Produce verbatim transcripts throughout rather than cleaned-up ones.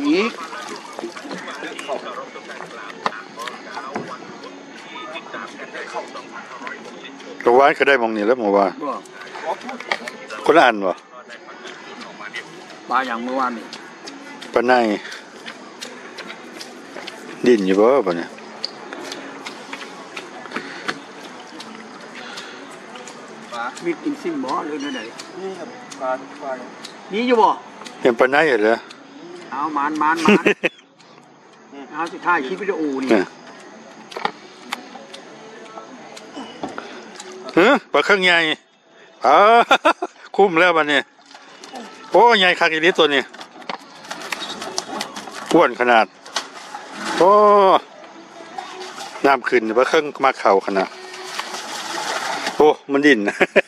อีกกวานก็ได้มองนี่แล้วหมู่ว่าคนละอันวะปลาอย่างเมื่อวานนี่ปลาในดินอยู่บ่ปะเนี่ยมีกินซิ่งบ่เลยนั่นไหนนี่ครับปลาปลานี่อยู่บ่เห็นปลาในเหรอเอามานมานมานเอาสิถ่ายคลิปวิดีโอนี่เฮ้ยปลาเครื่องใหญ่อ๋อคุ้มแล้วบัดนี้โอ้ใหญ่คักอีนี้ตัวนี้อ้วนขนาดโอ้น้ำขึ้นปลาเครื่องมาเข่าขนาดโอ้มันดิ่น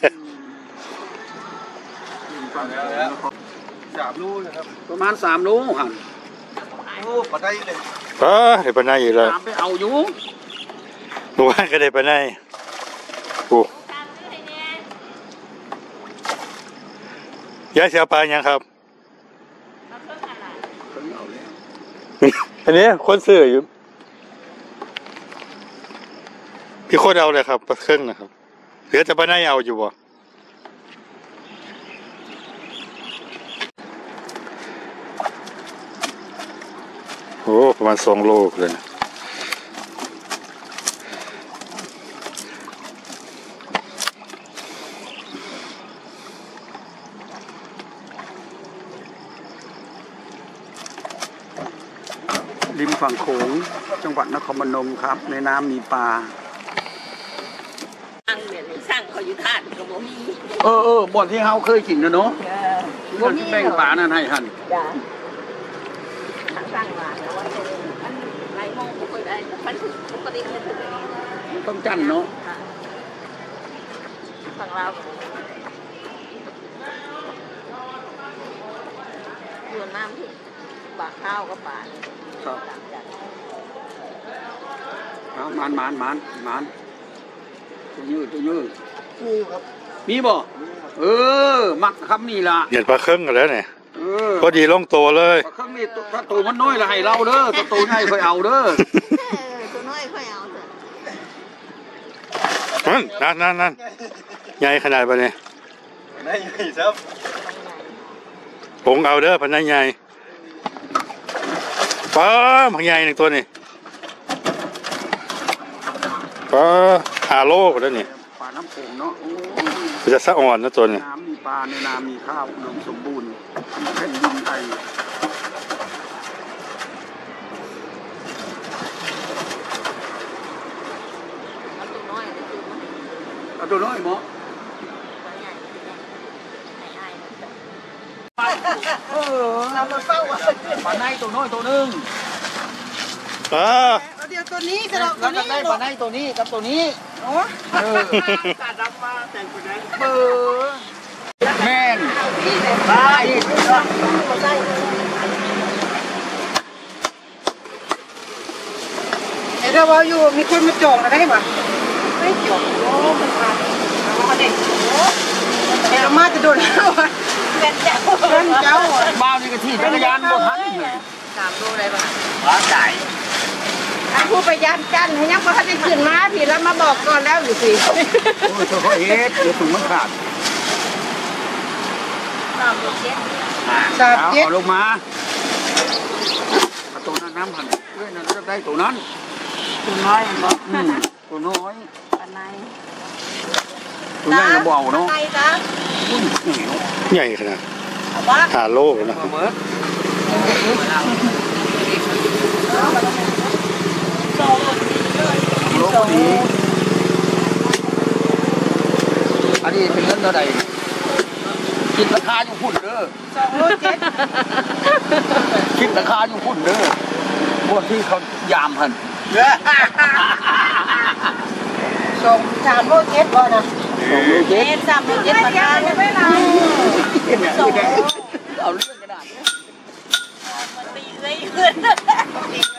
สามลูกนะครับประมาณสามลูกหันโอ้ปลาได้เลยเออได้ปลาในอยู่เลยไปเอาอยู่เมื่อวานก็ได้ปลาในโอ้ยายเสียปลายังครับอันนี้คนซื้ออยู่พี่โคตรเอาเลยครับปลาเครื่องนะครับเหลือแต่ปลาในเอาอยู่บ่โอ้ประมาณสองโลเลยริมฝั่งโขงจังหวัดนครพนมครับในน้ำมีปลาสร้างเหมือนสร้างเขาอยู่ท่านกับบ่มีเออเออบ่อนที่เฮาเคยกินนะเนาะบ่มีแบ่งปลานั่นให้หันจ้ะสร้างมาแล้วว่าอันไรมองบ่ค่อยได้มันปกติมันถึงต้องจันเนาะฝั่งลาวส่วนน้ำที่ปลาข้าวก็ปลาครับเอามานมานมานมานตัวยืดตัวยืดมีครับมีบ่เออมักคำนี่ล่ะเห็นปลาเครื่องกันแล้วเนี่ยพอดีลงตัวเลยปลาเครื่องนี่ถ้าตัวมันน้อยละให้เราเด้อถ้าตัวใหญ่ค่อยเอาเด้อตัวน้อยค่อยเอาเถอะนั่นนั่นนั่นใหญ่ขนาดปะเนี่ยใหญ่ครับผมเอาเด้อพันใหญ่ปลาพันใหญ่หนึ่งตัวนี่ปลาหาโลกแล้วนี่ปลาน้ำโขงเนาะจะสะอ่อนนะตัวนี้น้ำมีปลาในน้ำมีข้าวอุดมสมบูรณ์แผ่นดินไทยเอาตัวน้อยมั้งเออเรามาเฝ้าปลาในตัวน้อยตัวนึงเออเดี๋ยวตัวนี้จะเราตัวนี้ได้ปลาในตัวนี้กับตัวนี้โอ้เออกาดำมาแต่งคนนั้นเบอร์แม่นได้เห็นว่าอยู่มีคนมาจองอะไรบ้างไม่จองโอ้มันมาเอาเด็กเห็นมาจะโดนแล้วเป็นเจ้าเป็นเจ้าบ้านนี่ก็ที่จักรยานบนทันสามโลได้ป่ะร้านใหญ่ผู้ไปยันกันให้ยังพอเขาจะขึ้นมาพี่แล้วมาบอกก่อนแล้วอยู่สิโอ้ยเธอเขาเฮ็ดเดี๋ยวถึงมันขาดสามเจ็ดสามเจ็ดเอาลงมาตัวนั้นน้ำหันเฮ้ยนั่นจะได้ตัวนั้นตัวน้อยมั้งตัวน้อยปันในตัวใหญ่เบาเนาะใหญ่ขนาดหาโลกนะโลกนี้อันนี้เป็นเงินเท่าไหร่คิดราคาอยู่พุ่นเด้อสองโลเจ็ดคิดราคาอยู่พุ่นเด้อพวกที่เขายามหันสองสามโลเจ็ดบ่นะสองโลเจ็ดสามโลเจ็ดราคาไม่ได้เอาเรื่องกระดาษมันตีเลยขึ้น